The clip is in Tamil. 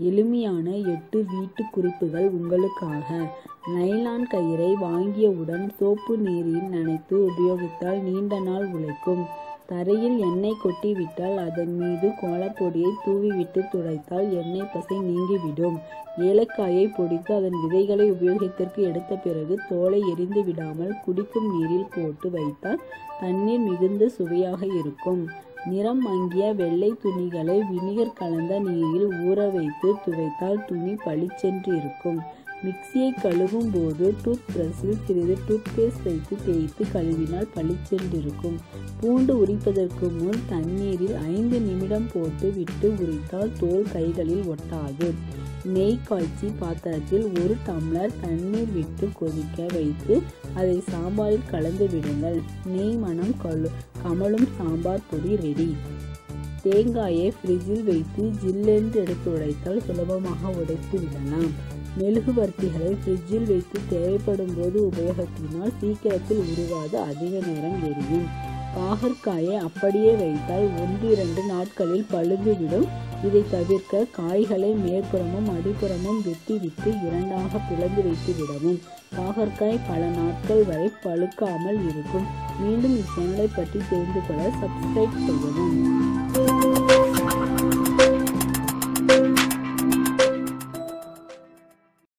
எளிமையான 8 வீட்டு குறிப்புகள் உங்களுக்காக. நைலான் கயிறை வாங்கியவுடன் சோப்பு நீரில் நனைத்து உபயோகித்தால் நீண்ட நாள் உழைக்கும். தரையில் எண்ணெய் கொட்டிவிட்டால் அதன் மீது கோலப்பொடியை தூவிவிட்டு துடைத்தால் எண்ணெய் பசை நீங்கிவிடும். ஏலக்காயை பொடித்து அதன் விதைகளை உபயோகத்திற்கு எடுத்த பிறகு தோலை எரிந்து விடாமல் குடிக்கும் நீரில் போட்டு வைத்தால் தண்ணீர் மிகுந்த சுவையாக இருக்கும். நிறம் மங்கிய வெள்ளை துணிகளை வினிகர் கலந்த நீரில் ஊற வைத்து துவைத்தால் துணி பளிச்சென்று இருக்கும். மிக்சியை கழுவும் போது டூத் பிரஷில் சிறிது டூத்பேஸ்ட் வைத்து தேய்த்து கழுவினால் பளிச்சென்றிருக்கும். பூண்டு உரிப்பதற்கு முன் தண்ணீரில் 5 நிமிடம் போட்டு விட்டு உரித்தால் தோல் கைகளில் ஒட்டாது. நெய் காய்ச்சி பாத்திரத்தில் 1 டம்ளர் தண்ணீர் விட்டு கொதிக்க வைத்து அதை சாம்பாரில் கலந்து விடுங்கள். நெய் மணம் கமழும் சாம்பார் பொடி ரெடி. தேங்காயை ஃப்ரிட்ஜில் வைத்து ஜில்லென்று எடுத்து உடைத்தால் சுலபமாக உடைத்து விடலாம். மெழுகுவர்த்திகளை ஃப்ரிட்ஜில் வைத்து தேவைப்படும் போது உபயோகத்தினால் சீக்கிரத்தில் உருவாது, அதிக நேரம் எரியும். பாகற்காயை அப்படியே வைத்தால் 1-2 நாட்களில் பழுந்துவிடும். இதை தவிர்க்க காய்களை மேற்புறமும் அடிப்புறமும் வெட்டிவிட்டு 2ஆக பிளந்து வைத்து விடவும். பாகற்காய் பல நாட்கள் வரை பழுக்காமல் இருக்கும். மீண்டும் இச்சேனலை பற்றி தெரிந்து கொள்ள சப்ஸ்கிரைப் செய்யவும்.